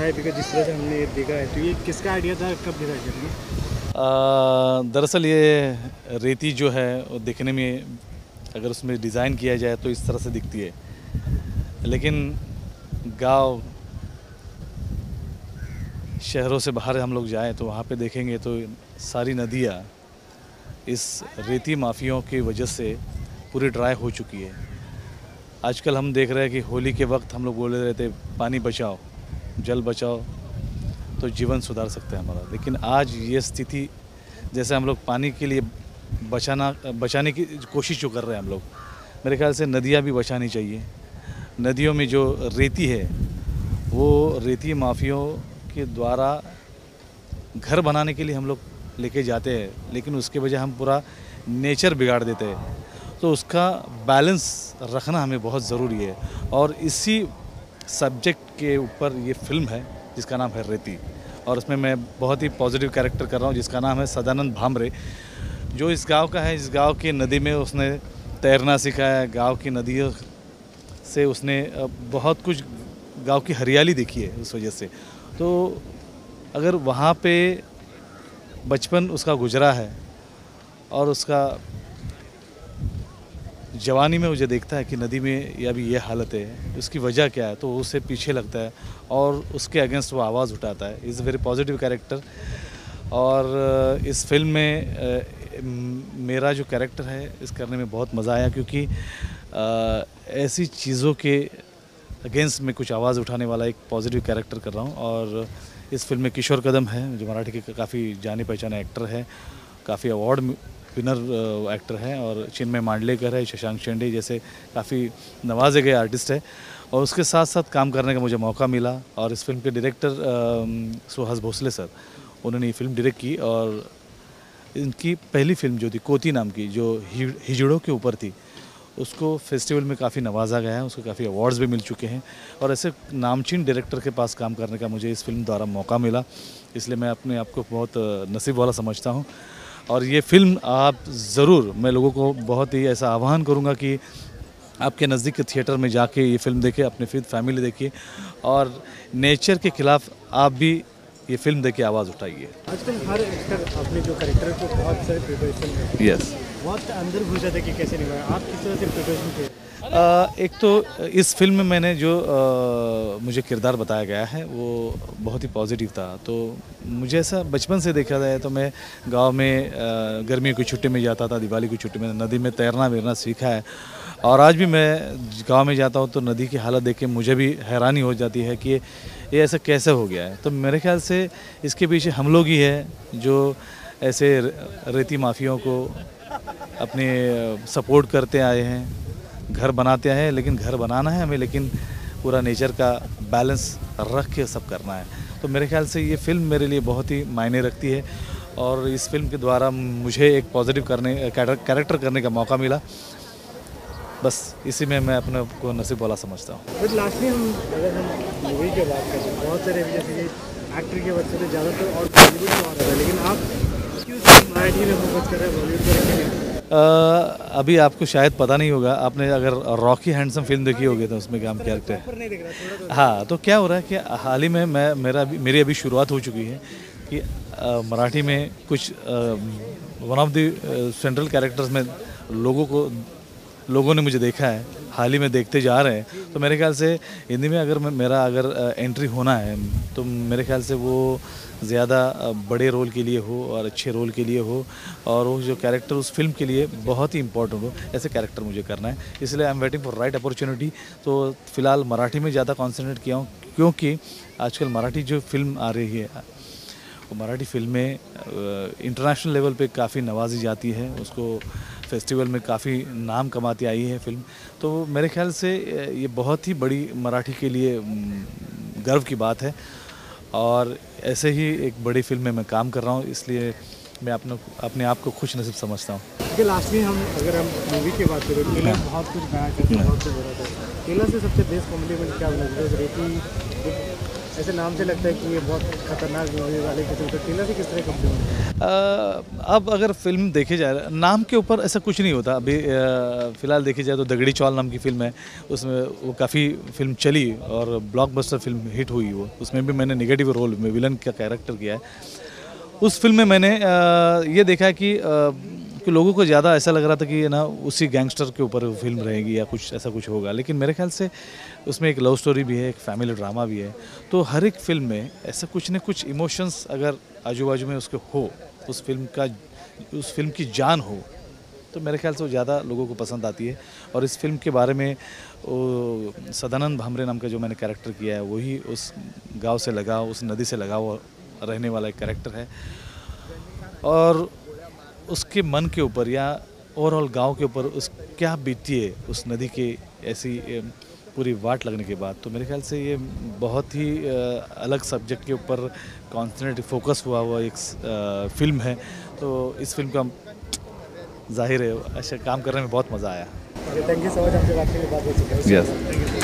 है, बिकॉज जिस तरह से हमने ये देखा है, तो ये किसका आइडिया था, कब डिसाइड करेंगे? दरअसल ये रेती जो है वो देखने में अगर उसमें डिज़ाइन किया जाए तो इस तरह से दिखती है, लेकिन गांव शहरों से बाहर हम लोग जाएं तो वहाँ पे देखेंगे तो सारी नदियाँ इस रेती माफियाओं की वजह से पूरी ड्राई हो चुकी है। आजकल हम देख रहे हैं कि होली के वक्त हम लोग बोल रहे थे पानी बचाओ, जल बचाओ तो जीवन सुधार सकते हैं हमारा, लेकिन आज ये स्थिति जैसे हम लोग पानी के लिए बचाने की कोशिश जो कर रहे हैं हम लोग, मेरे ख्याल से नदियाँ भी बचानी चाहिए। नदियों में जो रेती है वो रेती माफियाओं के द्वारा घर बनाने के लिए हम लोग लेके जाते हैं, लेकिन उसके बजाय हम पूरा नेचर बिगाड़ देते हैं। तो उसका बैलेंस रखना हमें बहुत ज़रूरी है, और इसी सब्जेक्ट के ऊपर ये फिल्म है जिसका नाम है रेती। और उसमें मैं बहुत ही पॉजिटिव कैरेक्टर कर रहा हूँ जिसका नाम है सदानंद भामरे, जो इस गांव का है। इस गांव की नदी में उसने तैरना सीखा है, गांव की नदियों से उसने बहुत कुछ गांव की हरियाली देखी है उस वजह से। तो अगर वहाँ पे बचपन उसका गुजरा है और उसका जवानी में मुझे देखता है कि नदी में अभी ये हालत है, उसकी वजह क्या है, तो उसे पीछे लगता है और उसके अगेंस्ट वो आवाज़ उठाता है। Is very positive character. और इस फिल्म में मेरा जो कैरेक्टर है इस करने में बहुत मज़ा आया, क्योंकि ऐसी चीज़ों के अगेंस्ट में कुछ आवाज़ उठाने वाला एक पॉजिटिव कैरेक्टर कर रहा हूँ। और इस फिल्म में किशोर कदम है जो मराठी के काफ़ी जाने पहचाने एक्टर है, काफ़ी अवार्ड विनर एक्टर हैं, और चिन्मय मांडलेकर है, शशांक शेंडे जैसे काफ़ी नवाजे गए आर्टिस्ट है, और उसके साथ साथ काम करने का मुझे मौका मिला। और इस फिल्म के डायरेक्टर सुहास भोसले सर, उन्होंने ये फिल्म डायरेक्ट की, और इनकी पहली फिल्म जो थी कोती नाम की, जो हिजड़ों के ऊपर थी, उसको फेस्टिवल में काफ़ी नवाजा गया है, उसको काफ़ी अवार्ड्स भी मिल चुके हैं। और ऐसे नामचीन डायरेक्टर के पास काम करने का मुझे इस फिल्म द्वारा मौका मिला, इसलिए मैं अपने आप को बहुत नसीब वाला समझता हूँ। और ये फिल्म आप ज़रूर, मैं लोगों को बहुत ही ऐसा आह्वान करूँगा कि आपके नज़दीक के थिएटर में जाके ये फिल्म देखें, अपने फैमिली देखिए, और नेचर के ख़िलाफ़ आप भी ये फिल्म देख के आवाज़ उठाइए। आजकल हर एक्टर अपने जो कैरेक्टर को बहुत सारे प्रिपरेशन करते हैं। यस, बहुत अंदर घुस जाता है कि कैसे निभाया, आप किस तरह से प्रिपरेशन थे? एक तो इस फिल्म में मैंने जो मुझे किरदार बताया गया है वो बहुत ही पॉजिटिव था। तो मुझे ऐसा बचपन से देखा जाए तो मैं गांव में गर्मियों की छुट्टी में जाता था, दिवाली की छुट्टी में नदी में तैरना वीरना सीखा है। और आज भी मैं गांव में जाता हूं तो नदी की हालत देख के मुझे भी हैरानी हो जाती है कि ये ऐसा कैसे हो गया है। तो मेरे ख्याल से इसके पीछे हम लोग ही हैं जो ऐसे रेती माफियाओं को अपने सपोर्ट करते आए हैं, घर बनाते हैं, लेकिन घर बनाना है हमें, लेकिन पूरा नेचर का बैलेंस रख के सब करना है। तो मेरे ख्याल से ये फ़िल्म मेरे लिए बहुत ही मायने रखती है, और इस फिल्म के द्वारा मुझे एक पॉजिटिव कैरेक्टर करने का मौका मिला। बस इसी में मैं अपने को नसीब वाला समझता हूँ। बट लास्टली अगर हम मूवी की बात करें, बहुत सारे जैसे कि एक्टर के वजह से ज़्यादातर और बॉलीवुड में आ रहा है, लेकिन आप क्यों मराठी में फोकस कर रहे हैं, बॉलीवुड पर नहीं? अभी आपको शायद पता नहीं होगा, आपने अगर रॉकी हैंडसम फिल्म देखी होगी तो उसमें क्या कैरेक्टर है। हाँ, तो क्या हो रहा है कि हाल ही में मेरी अभी शुरुआत हो चुकी है कि मराठी में कुछ one of the central characters में लोगों ने मुझे देखा है, हाल ही में देखते जा रहे हैं। तो मेरे ख्याल से हिंदी में अगर एंट्री होना है तो मेरे ख्याल से वो ज़्यादा बड़े रोल के लिए हो और अच्छे रोल के लिए हो, और वो जो कैरेक्टर उस फिल्म के लिए बहुत ही इंपॉर्टेंट हो, ऐसे कैरेक्टर मुझे करना है। इसलिए I am waiting for right opportunity. तो फ़िलहाल मराठी में ज़्यादा कॉन्सेंट्रेट किया हूँ, क्योंकि आजकल मराठी जो फिल्म आ रही है वो मराठी फिल्में इंटरनेशनल लेवल पे काफ़ी नवाजी जाती है, उसको फेस्टिवल में काफ़ी नाम कमाती आई है फिल्म। तो मेरे ख्याल से ये बहुत ही बड़ी मराठी के लिए गर्व की बात है, और ऐसे ही एक बड़ी फिल्म में मैं काम कर रहा हूँ, इसलिए मैं अपने आप को खुश नसीब समझता हूँ। क्योंकि लास्टली अगर हम मूवी की बात करें, केला बहुत कुछ बयां करता है, बहुत कुछ बोला था। केला से सबसे बेस्ट कॉमेडी मुझे क्या लगा, रेती ऐसे नाम से लगता है कि ये बहुत खतरनाक मूवी वाले किस्म के ट्रेलर से किस तरह की फिल्म है? अब अगर फ़िल्म देखी जाए, नाम के ऊपर ऐसा कुछ नहीं होता। अभी फ़िलहाल देखी जाए तो दगड़ी चौल नाम की फ़िल्म है, उसमें वो काफ़ी फ़िल्म चली और ब्लॉकबस्टर फ़िल्म हिट हुई वो। उसमें भी मैंने नेगेटिव रोल में विलन का कैरेक्टर किया है। उस फ़िल्म में मैंने ये देखा है कि लोगों को ज़्यादा ऐसा लग रहा था कि ना उसी गैंगस्टर के ऊपर वो फ़िल्म रहेगी या कुछ ऐसा कुछ होगा, लेकिन मेरे ख़्याल से उसमें एक लव स्टोरी भी है, एक फैमिली ड्रामा भी है। तो हर एक फ़िल्म में ऐसा कुछ न कुछ इमोशंस अगर आजू-बाजू में उसके हो, उस फ़िल्म की जान हो, तो मेरे ख़्याल से वो ज़्यादा लोगों को पसंद आती है। और इस फ़िल्म के बारे में वो सदानंद भामरे नाम का जो मैंने कैरेक्टर किया है, वही उस गाँव से लगाव, उस नदी से लगाव रहने वाला एक कैरेक्टर है। और उसके मन के ऊपर या ओवरऑल गांव के ऊपर उस क्या बीती है उस नदी के ऐसी पूरी वाट लगने के बाद, तो मेरे ख्याल से ये बहुत ही अलग सब्जेक्ट के ऊपर कॉन्सेंट्रेट फोकस हुआ एक फिल्म है। तो इस फिल्म का जाहिर है ऐसे काम करने में बहुत मज़ा आया। थैंक यू सो मच, आपसे बात करके बहुत अच्छा लगा। यस।